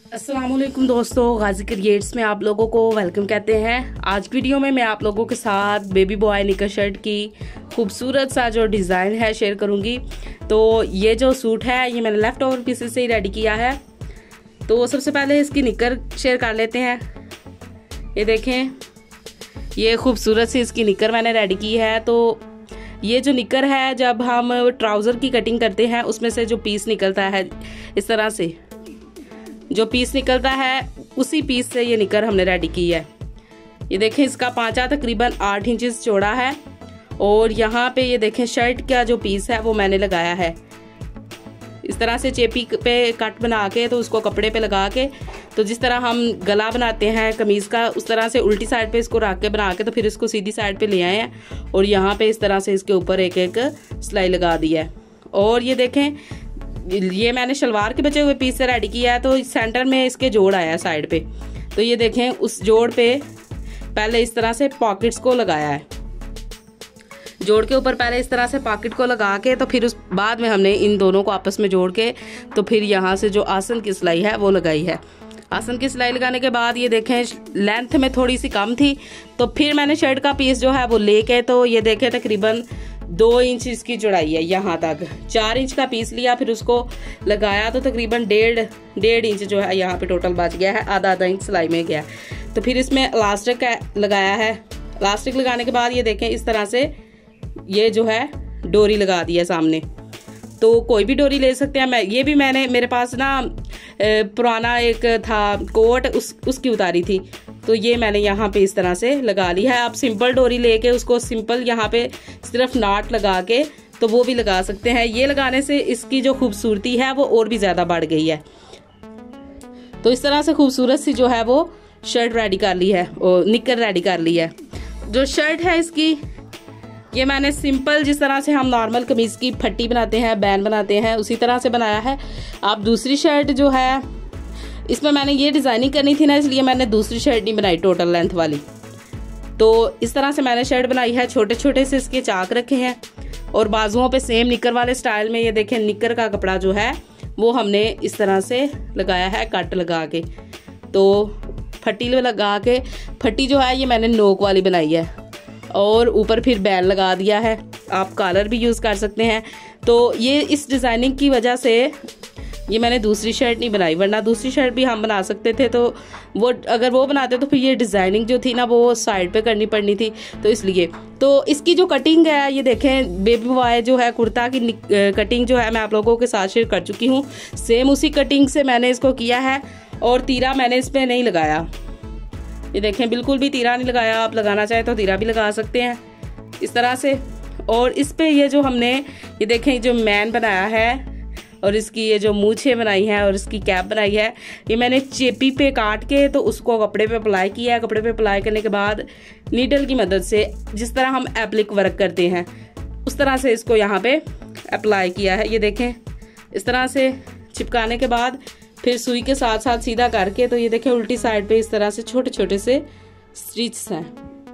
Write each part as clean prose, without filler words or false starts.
अस्सलाम वालेकुम दोस्तों, गाजी क्रिएट्स में आप लोगों को वेलकम कहते हैं। आज वीडियो में मैं आप लोगों के साथ बेबी बॉय निकर शर्ट की खूबसूरत सा जो डिज़ाइन है शेयर करूंगी। तो ये जो सूट है ये मैंने लेफ्ट ओवर पीसेस से ही रेडी किया है। तो सबसे पहले इसकी निकर शेयर कर लेते हैं। ये देखें, ये खूबसूरत सी इसकी निकर मैंने रेडी की है। तो ये जो निकर है, जब हम ट्राउज़र की कटिंग करते हैं उसमें से जो पीस निकलता है, इस तरह से जो पीस निकलता है उसी पीस से ये निकर हमने रेडी की है। ये देखें, इसका पांचा तकरीबन 8 इंचेस चौड़ा है। और यहाँ पे ये देखें शर्ट का जो पीस है वो मैंने लगाया है इस तरह से चेपी पे कट बना के, तो उसको कपड़े पे लगा के, तो जिस तरह हम गला बनाते हैं कमीज़ का उस तरह से उल्टी साइड पे इसको रख के बना के, तो फिर इसको सीधी साइड पे ले आए हैं और यहाँ पे इस तरह से इसके ऊपर एक एक सिलाई लगा दी है। और ये देखें, ये मैंने शलवार के बचे हुए पीस से रेडी किया है। तो सेंटर में इसके जोड़ आया है साइड पे। तो ये देखें, उस जोड़ पे पहले इस तरह से पॉकेट्स को लगाया है। जोड़ के ऊपर पहले इस तरह से पॉकेट को लगा के, तो फिर उस बाद में हमने इन दोनों को आपस में जोड़ के, तो फिर यहाँ से जो आसन की सिलाई है वो लगाई है। आसन की सिलाई लगाने के बाद ये देखें लेंथ में थोड़ी सी कम थी, तो फिर मैंने शर्ट का पीस जो है वो लेके, तो ये देखें तकरीबन 2 इंच इसकी चौड़ाई है। यहाँ तक 4 इंच का पीस लिया, फिर उसको लगाया, तो तकरीबन डेढ़ इंच जो है यहाँ पे टोटल बच गया है। आधा इंच सिलाई में गया। तो फिर इसमें इलास्टिक लगाया है। इलास्टिक लगाने के बाद ये देखें इस तरह से ये जो है डोरी लगा दी है सामने। तो कोई भी डोरी ले सकते हैं। ये भी मेरे पास ना पुराना एक था कोट, उसकी उतारी थी, तो ये मैंने यहाँ पे इस तरह से लगा ली है। आप सिंपल डोरी लेके उसको सिंपल यहाँ पे सिर्फ नाट लगा के, तो वो भी लगा सकते हैं। ये लगाने से इसकी जो खूबसूरती है वो और भी ज़्यादा बढ़ गई है। तो इस तरह से खूबसूरत सी जो है वो शर्ट रेडी कर ली है और निकर रेडी कर ली है। जो शर्ट है इसकी, ये मैंने सिंपल जिस तरह से हम नॉर्मल कमीज़ की फट्टी बनाते हैं, बैन बनाते हैं, उसी तरह से बनाया है। आप दूसरी शर्ट जो है, इसमें मैंने ये डिज़ाइनिंग करनी थी ना, इसलिए मैंने दूसरी शर्ट नहीं बनाई टोटल लेंथ वाली। तो इस तरह से मैंने शर्ट बनाई है। छोटे छोटे से इसके चाक रखे हैं और बाजुओं पे सेम निकर वाले स्टाइल में ये देखें निकर का कपड़ा जो है वो हमने इस तरह से लगाया है कट लगा के। तो फट्टी लगा के, फट्टी जो है ये मैंने नोक वाली बनाई है और ऊपर फिर बैल लगा दिया है। आप कॉलर भी यूज़ कर सकते हैं। तो ये इस डिज़ाइनिंग की वजह से ये मैंने दूसरी शर्ट नहीं बनाई, वरना दूसरी शर्ट भी हम बना सकते थे। तो वो अगर वो बनाते तो फिर ये डिज़ाइनिंग जो थी ना वो साइड पे करनी पड़नी थी, तो इसलिए। तो इसकी जो कटिंग है ये देखें, बेबी बॉय जो है कुर्ता की कटिंग जो है मैं आप लोगों के साथ शेयर कर चुकी हूँ। सेम उसी कटिंग से मैंने इसको किया है और तीरा मैंने इस पर नहीं लगाया। ये देखें, बिल्कुल भी तीरा नहीं लगाया। आप लगाना चाहें तो तीरा भी लगा सकते हैं इस तरह से। और इस पे ये जो हमने ये देखें जो मैन बनाया है और इसकी ये जो मूछें बनाई है और इसकी कैप बनाई है, ये मैंने चेपी पे काट के तो उसको कपड़े पे अप्लाई किया है। कपड़े पे अप्लाई करने के बाद नीडल की मदद से जिस तरह हम एप्लिक वर्क करते हैं उस तरह से इसको यहाँ पे अप्लाई किया है। ये देखें इस तरह से चिपकाने के बाद फिर सुई के साथ साथ सीधा करके, तो ये देखें उल्टी साइड पे इस तरह से छोटे छोटे से स्टिच हैं।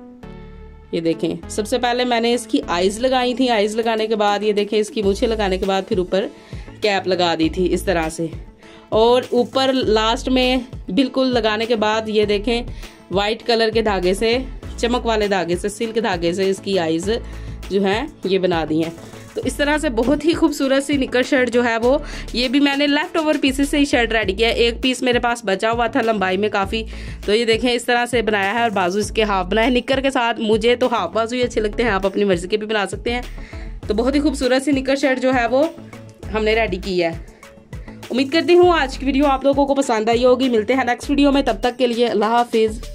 ये देखें, सबसे पहले मैंने इसकी आईज लगाई थी। आईज लगाने के बाद ये देखें इसकी मूछें लगाने के बाद फिर ऊपर कैप लगा दी थी इस तरह से। और ऊपर लास्ट में बिल्कुल लगाने के बाद ये देखें वाइट कलर के धागे से, चमक वाले धागे से, सिल्क धागे से इसकी आईज जो है ये बना दी हैं। तो इस तरह से बहुत ही खूबसूरत सी निकर शर्ट जो है वो, ये भी मैंने लेफ्ट ओवर पीसेस से ही शर्ट रेडी किया है। एक पीस मेरे पास बचा हुआ था लंबाई में काफ़ी, तो ये देखें इस तरह से बनाया है और बाजू इसके हाफ बनाए निकर के साथ। मुझे तो हाफ बाजू ही अच्छे लगते हैं, आप अपनी मर्जी के भी बना सकते हैं। तो बहुत ही खूबसूरत सी निकर शर्ट जो है वो हमने रेडी की है। उम्मीद करती हूँ आज की वीडियो आप लोगों को पसंद आई होगी। मिलते हैं नेक्स्ट वीडियो में, तब तक के लिए अल्लाह हाफिज़।